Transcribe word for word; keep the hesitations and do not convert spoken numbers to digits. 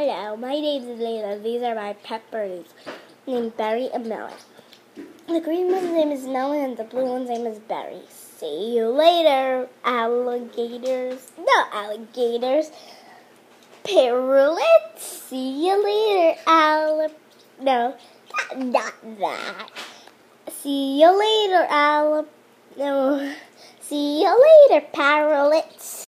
Hello, my name is Layla. These are my pet birds named Berry and Melon. The green one's name is Melon and the blue one's name is Berry. See you later, alligators. No, alligators. Parrotlets. See you later, all. No, not that. See you later, all. No. See you later, parrotlets.